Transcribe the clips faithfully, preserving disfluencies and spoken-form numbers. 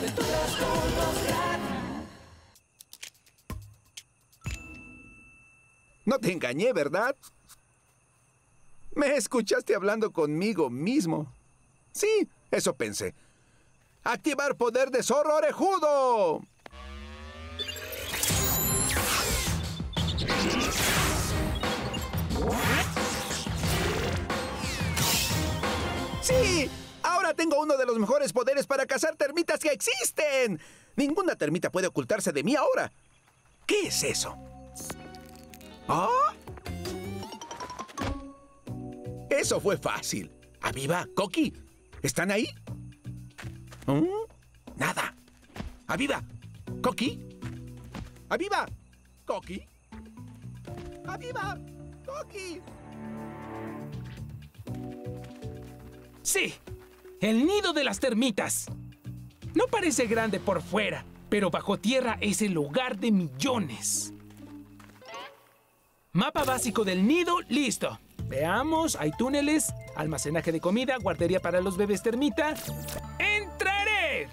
Aventuras con los Grat. No te engañé, ¿verdad? Me escuchaste hablando conmigo mismo. Sí, eso pensé. ¡Activar poder de zorro orejudo! ¡Sí! Ahora tengo uno de los mejores poderes para cazar termitas que existen. Ninguna termita puede ocultarse de mí ahora. ¿Qué es eso? ¿Ah? Eso fue fácil. Aviva, Coqui, ¿están ahí? ¿Mm? Nada. Aviva, Coqui. Aviva, Coqui. Aviva, Coqui. Sí, el nido de las termitas. No parece grande por fuera, pero bajo tierra es el hogar de millones. Mapa básico del nido, listo. Veamos, hay túneles, almacenaje de comida, guardería para los bebés termita. ¡Entraré!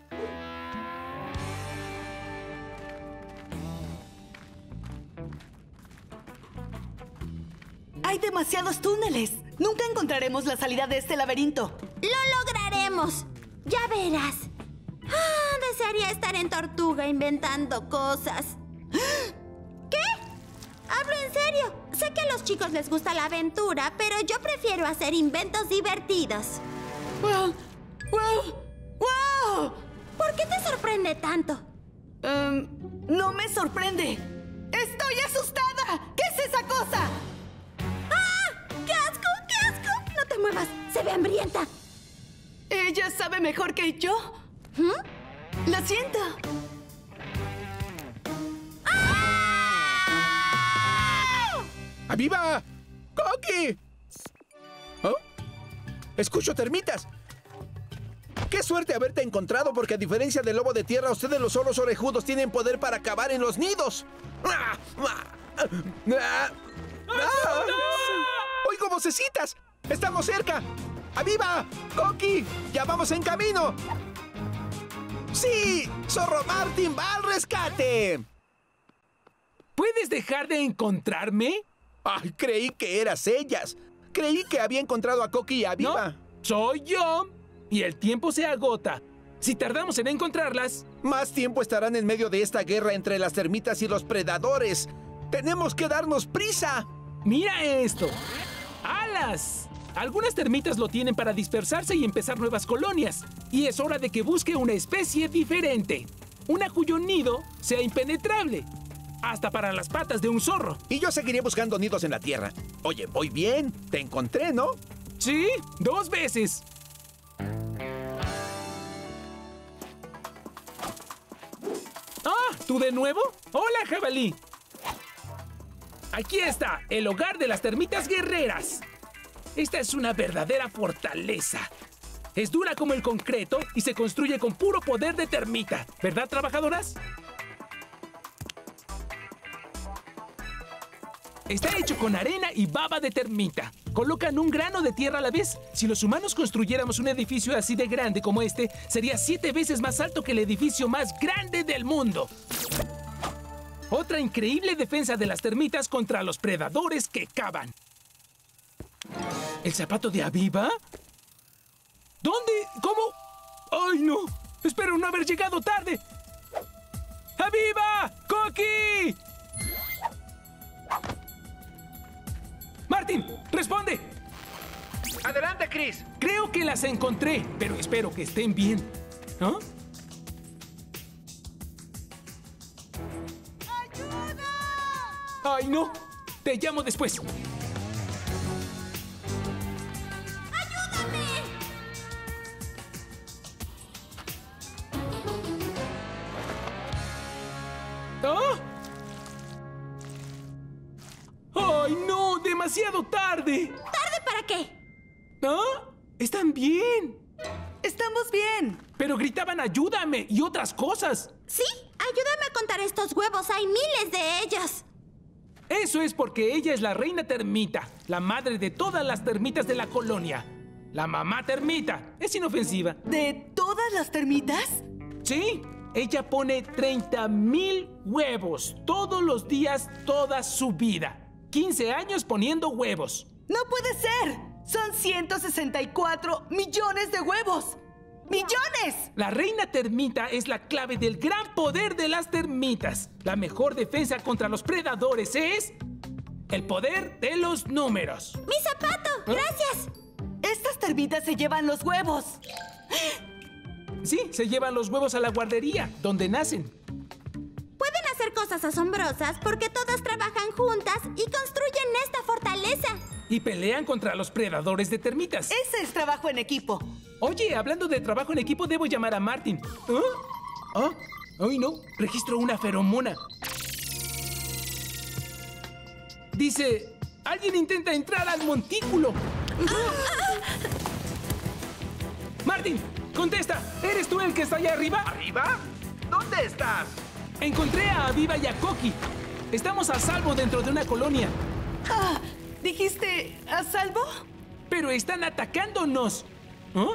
Hay demasiados túneles. Nunca encontraremos la salida de este laberinto. ¡Lo lograremos! Ya verás. Ah, desearía estar en Tortuga inventando cosas. ¿Qué? Hablo en serio. Sé que a los chicos les gusta la aventura, pero yo prefiero hacer inventos divertidos. ¡Wow! ¡Wow! ¡Wow! ¿Por qué te sorprende tanto? Um, no me sorprende. ¡Estoy asustada! ¿Qué es esa cosa? ¡Ah! ¡Qué asco! ¡Qué asco! No te muevas. Se ve hambrienta. Ella sabe mejor que yo. ¿Mm? Lo siento. ¡Aviva! ¡Coqui! ¿Oh? ¡Escucho termitas! ¡Qué suerte haberte encontrado! Porque a diferencia del lobo de tierra, ustedes los zorros orejudos tienen poder para cavar en los nidos. ¡Ah! ¡Ah! ¡Ah! ¡Ah! ¡Oigo vocecitas! ¡Estamos cerca! ¡Aviva! ¡Coqui! ¡Ya vamos en camino! ¡Sí! ¡Zorro Martin va al rescate! ¿Puedes dejar de encontrarme? ¡Ay, creí que eras ellas! Creí que había encontrado a Coqui y a Aviva. No, soy yo. Y el tiempo se agota. Si tardamos en encontrarlas... Más tiempo estarán en medio de esta guerra entre las termitas y los predadores. ¡Tenemos que darnos prisa! ¡Mira esto! ¡Alas! Algunas termitas lo tienen para dispersarse y empezar nuevas colonias. Y es hora de que busque una especie diferente. Una cuyo nido sea impenetrable. Hasta para las patas de un zorro. Y yo seguiré buscando nidos en la tierra. Oye, voy bien. Te encontré, ¿no? Sí, dos veces. Ah, ¿tú de nuevo? Hola, jabalí. Aquí está, el hogar de las termitas guerreras. Esta es una verdadera fortaleza. Es dura como el concreto y se construye con puro poder de termita. ¿Verdad, trabajadoras? Está hecho con arena y baba de termita. Colocan un grano de tierra a la vez. Si los humanos construyéramos un edificio así de grande como este, sería siete veces más alto que el edificio más grande del mundo. Otra increíble defensa de las termitas contra los predadores que cavan. ¿El zapato de Aviva? ¿Dónde? ¿Cómo? ¡Ay, no! Espero no haber llegado tarde. ¡Aviva! ¡Coqui! ¡Martin! ¡Responde! ¡Adelante, Chris! Creo que las encontré, pero espero que estén bien. ¿Ah? ¡Ayuda! ¡Ay, no! Te llamo después. ¡Ayúdame! ¿Ah? ¡Ay, no! ¡Demasiado tarde! ¿Tarde para qué? ¿Ah? ¡Están bien! Estamos bien. Pero gritaban ayúdame y otras cosas. Sí, ayúdame a contar estos huevos. Hay miles de ellos. Eso es porque ella es la reina termita, la madre de todas las termitas de la colonia. La mamá termita. Es inofensiva. ¿De todas las termitas? Sí, ella pone treinta mil huevos todos los días, toda su vida. quince años poniendo huevos. ¡No puede ser! Son ciento sesenta y cuatro millones de huevos. ¡Millones! La reina termita es la clave del gran poder de las termitas. La mejor defensa contra los predadores es el poder de los números. ¡Mi zapato! ¡Gracias! Estas termitas se llevan los huevos. Sí, se llevan los huevos a la guardería, donde nacen. Pueden hacer cosas asombrosas porque todas trabajan juntas y construyen esta fortaleza. Y pelean contra los predadores de termitas. Ese es trabajo en equipo. Oye, hablando de trabajo en equipo, debo llamar a Martin. ¿Ah? ¿Ah? ¡Ay, no! Registro una feromona. Dice, alguien intenta entrar al montículo. Martin, contesta. ¿Eres tú el que está allá arriba? ¿Arriba? ¿Dónde estás? Encontré a Aviva y a Coqui. Estamos a salvo dentro de una colonia. Ah, ¿dijiste a salvo? Pero están atacándonos. ¿Ah?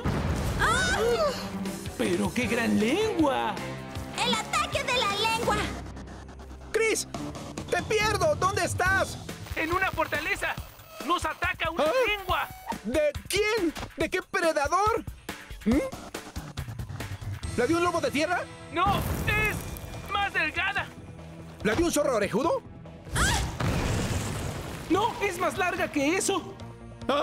¡Pero qué gran lengua! ¡El ataque de la lengua! ¡Chris! ¡Te pierdo! ¿Dónde estás? ¡En una fortaleza! ¡Nos ataca una ¿Ah? lengua! ¿De quién? ¿De qué predador? ¿Mm? ¿La de un lobo de tierra? ¡No! ¡Es más delgada! ¿La de un zorro orejudo? ¡No! ¡Es más larga que eso! ¿Ah?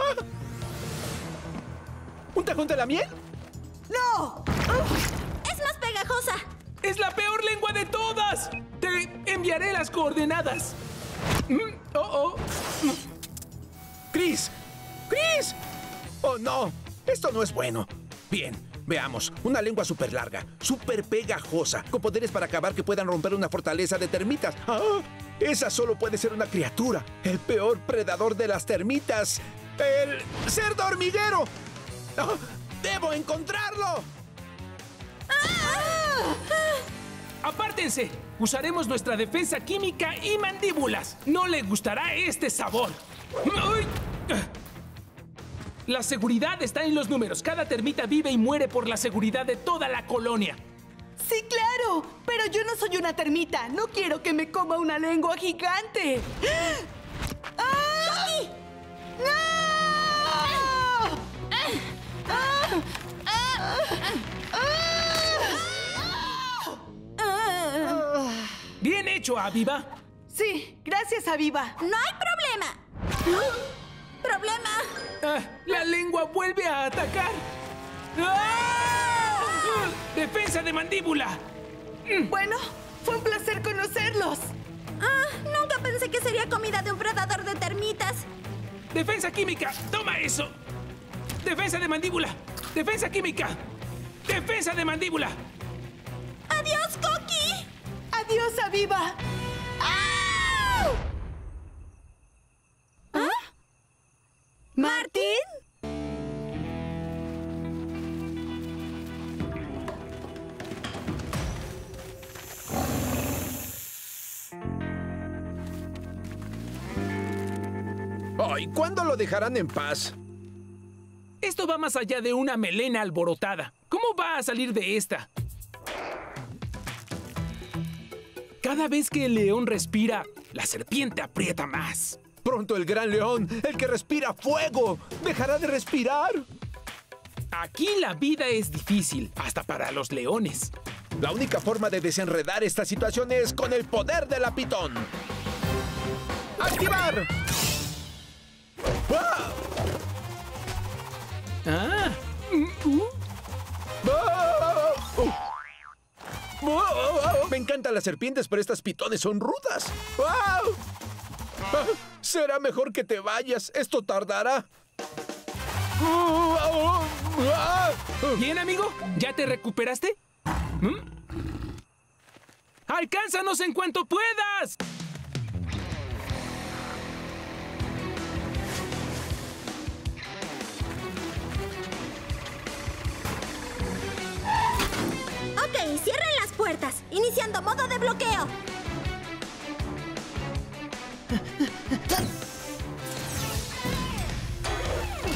¿Un tajón de la miel? ¡No! ¡Es más pegajosa! ¡Es la peor lengua de todas! Te enviaré las coordenadas. Mm, ¡Oh, oh! ¡Chris! ¡Chris! ¡Oh, no! Esto no es bueno. Bien, veamos. Una lengua súper larga, súper pegajosa, con poderes para acabar que puedan romper una fortaleza de termitas. ¡Ah! Esa solo puede ser una criatura. El peor predador de las termitas. ¡El cerdo hormiguero! ¡Ah! ¡Debo encontrarlo! ¡Apártense! Usaremos nuestra defensa química y mandíbulas. No le gustará este sabor. ¡Ay! La seguridad está en los números. Cada termita vive y muere por la seguridad de toda la colonia. Sí, claro. Pero yo no soy una termita. No quiero que me coma una lengua gigante. ¡Ah! ¡No! Bien hecho, Aviva. Sí, gracias, Aviva. ¡No hay problema! ¡Problema! Ah, la lengua vuelve a atacar. ¡Ah! ¡Defensa de mandíbula! Bueno, fue un placer conocerlos. Ah, nunca pensé que sería comida de un predador de termitas. ¡Defensa química! ¡Toma eso! ¡Defensa de mandíbula! ¡Defensa química! ¡Defensa de mandíbula! ¡Adiós, Coqui! Adiós, Aviva. ¡Ah! ¿Ah? ¿Martín? Ay, ¿cuándo lo dejarán en paz? Esto va más allá de una melena alborotada. ¿Cómo va a salir de esta? Cada vez que el león respira, la serpiente aprieta más. Pronto el gran león, el que respira fuego, dejará de respirar. Aquí la vida es difícil, hasta para los leones. La única forma de desenredar esta situación es con el poder de la pitón. ¡Activar! ¡Ah! Ah. Mm, uh. ¡Ah! ¡Oh! ¡Oh! Me encantan las serpientes, pero estas pitones son rudas. ¡Ah! ¡Ah! Será mejor que te vayas. Esto tardará. Bien, amigo, ¿ya te recuperaste? ¿Mm? ¡Alcánzanos en cuanto puedas! Ok, cierren las puertas. Iniciando modo de bloqueo.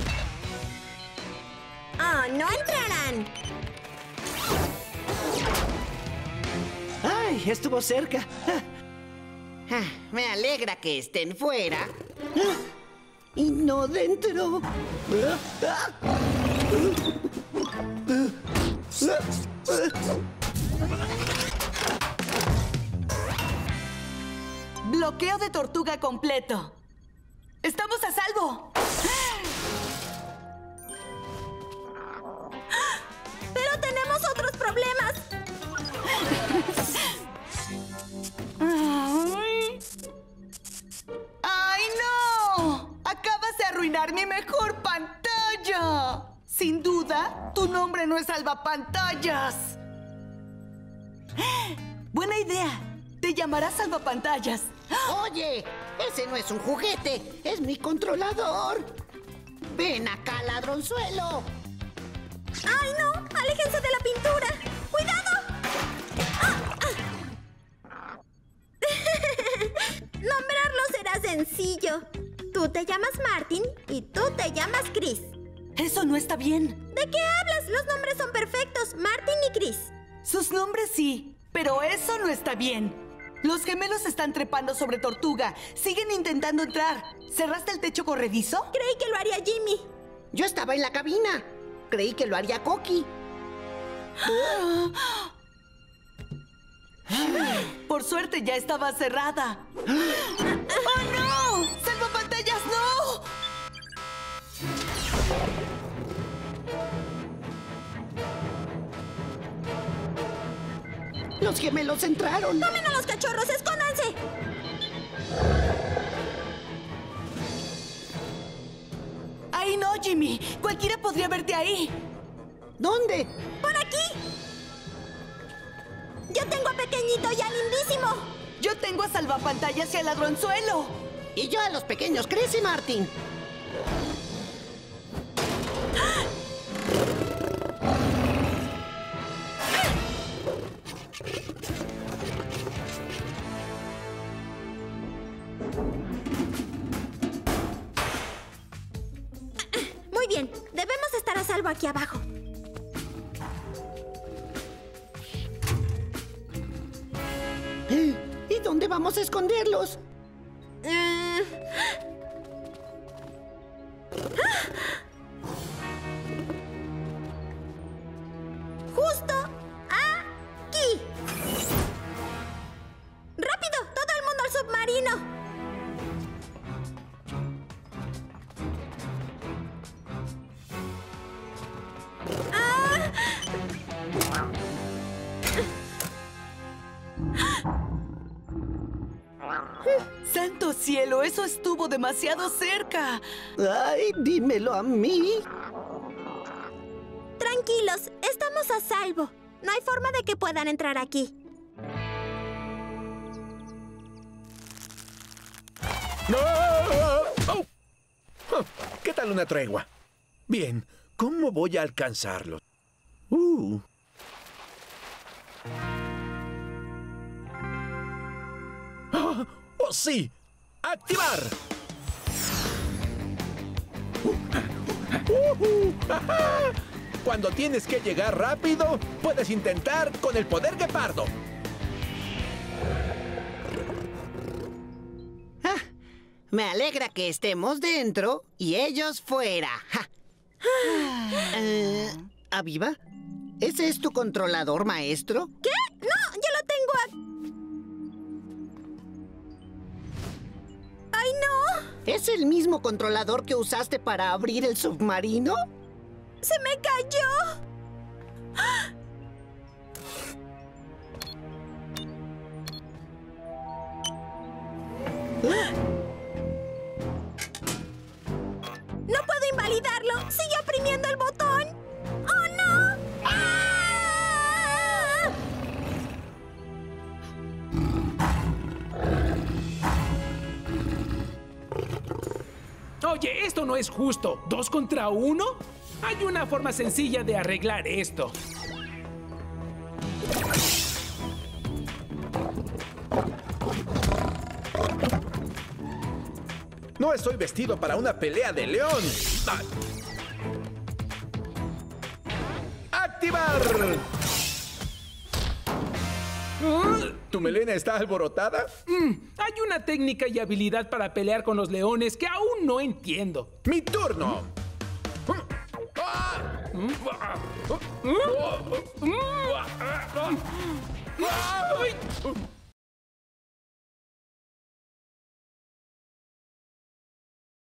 ¡Oh, no entrarán! ¡Ay! Estuvo cerca. Ah, me alegra que estén fuera. Y no dentro. Bloqueo de tortuga completo. ¡Estamos a salvo! Pero tenemos otros problemas. ¡Ay! ¡Ay, no! Acabas de arruinar mi mejor pantalla. Sin duda, tu nombre no es Salvapantallas. Buena idea. Te llamarás Salvapantallas. Oye, ese no es un juguete, es mi controlador. Ven acá, ladronzuelo. ¡Ay, no! ¡Aléjense de la pintura! ¡Cuidado! ¡Ah! ¡Ah! Nombrarlo será sencillo. Tú te llamas Martin y tú te llamas Chris. Eso no está bien. ¿De qué hablas? Los nombres son perfectos, Martin y Chris. Sus nombres sí, pero eso no está bien. Los gemelos están trepando sobre Tortuga. Siguen intentando entrar. ¿Cerraste el techo corredizo? Creí que lo haría Jimmy. Yo estaba en la cabina. Creí que lo haría Coqui. Por suerte ya estaba cerrada. ¡Oh, no! ¡Salvapantallas, no! Los gemelos entraron. ¡Tomen a los cachorros! ¡Escóndanse! ¡Ahí no, Jimmy! Cualquiera podría verte ahí. ¿Dónde? ¡Por aquí! Yo tengo a Pequeñito y a Lindísimo. Yo tengo a Salvapantallas y a Ladronzuelo. Y yo a los pequeños Chris y Martin. Muy bien, debemos estar a salvo aquí abajo. ¿Y dónde vamos a esconderlos? Eh, Justo aquí. ¡Rápido! ¡Todo el mundo al submarino! ¡Ah! ¡Santo cielo! ¡Eso estuvo demasiado cerca! ¡Ay, dímelo a mí! Tranquilos, estamos a salvo. No hay forma de que puedan entrar aquí. ¡No! ¡Oh! Oh, ¿qué tal una tregua? Bien, ¿cómo voy a alcanzarlos? Uh. ¡Oh, oh, sí! ¡Activar! Uh, uh, ajá. Cuando tienes que llegar rápido, puedes intentar con el poder guepardo. Ah, me alegra que estemos dentro y ellos fuera. Ja. Eh, ¿Aviva? ¿Ese es tu controlador, maestro? ¿Qué? No, yo lo tengo a... ¡Ay, no! ¿Es el mismo controlador que usaste para abrir el submarino? ¡Se me cayó! ¡No puedo invalidarlo! ¡Sigue oprimiendo el botón! ¡Oh, no! ¡Ah! Oye, esto no es justo. ¿Dos contra uno? Hay una forma sencilla de arreglar esto. No estoy vestido para una pelea de león. Ah. ¡Activar! Uh, ¿Tu melena está alborotada? Mm, hay una técnica y habilidad para pelear con los leones que aún no entiendo. ¡Mi turno! Ay.